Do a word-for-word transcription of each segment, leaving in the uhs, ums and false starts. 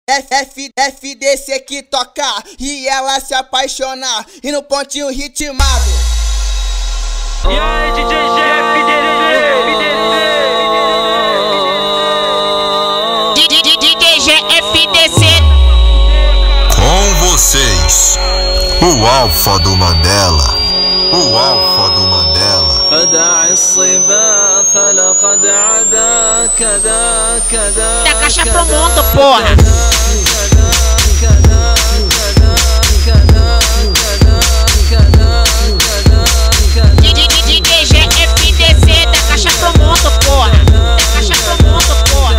F, F D C que toca e ela se apaixonar e no pontinho ritmado. E aí, D J G F D C, D J G F D C. Com vocês, o Alfa do Mandela. O Alfa do Mandela. فدع الصبا فلقد عدا كذا كذا. Da caixa pro mundo, porra. D J G F D C, da caixa pro mundo, porra. Da caixa pro mundo, porra.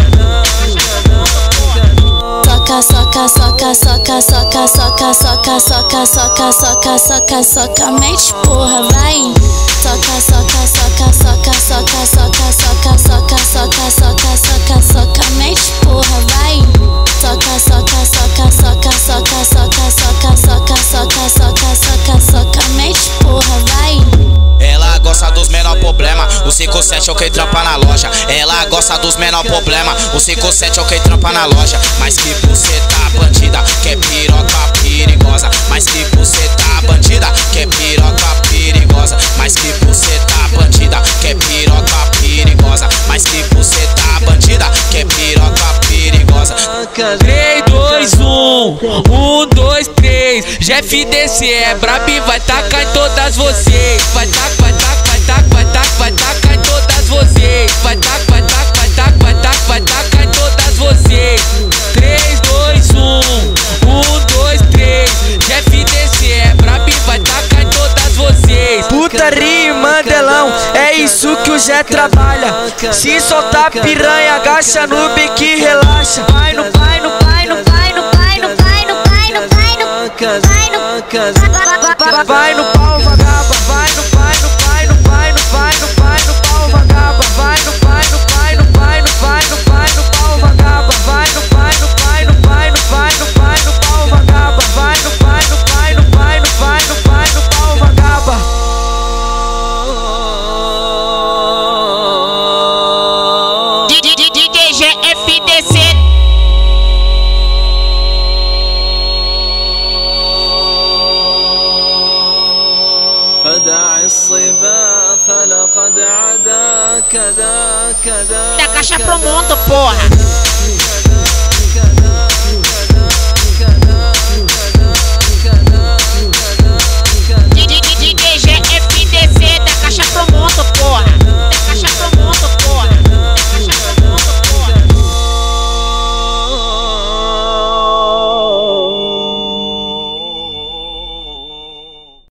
Soca, soca, soca, soca, soca, soca, soca, soca, soca, soca, soca, soca, mente, porra, vai. Soca, soca, soca, soca, soca, soca, soca, soca, soca, soca, soca, soca, mente, porra, vai. Soca, soca, soca, soca, soca, soca, soca, soca, soca, soca, soca, soca, mente, porra, vai. Ela gosta dos menor problema, o cinco sete é o que trampa na loja. Ela gosta dos menor problema, o cinco sete é o que trampa na loja. Mas que buceta bandida, que é piroca perigosa. Mas que buceta bandida, que é piroca perigosa. Mas que buceta bandida, que é piroca perigosa. Mas que buceta bandida, que é piroca perigosa. três, dois, um, um, dois, três. G F D C é brabo e vai tacar em todas vocês. Vai tacar, vai tacar, vai tacar, vai tacar, vai tacar em todas vocês. Vai tacar, vai tacar, vai tacar, vai tacar, vai tacar em todas vocês. três, dois, um, um, dois, três. G F D C é brabo e vai tacar em todas vocês. Putaria e Mandelão, é isso que o Zé trabalha. Se soltar piranha, agacha no bico e relaxa. Vai no, vai no, vai no, vai no, vai no, vai no, vai no, vai no, vai no, vai no pau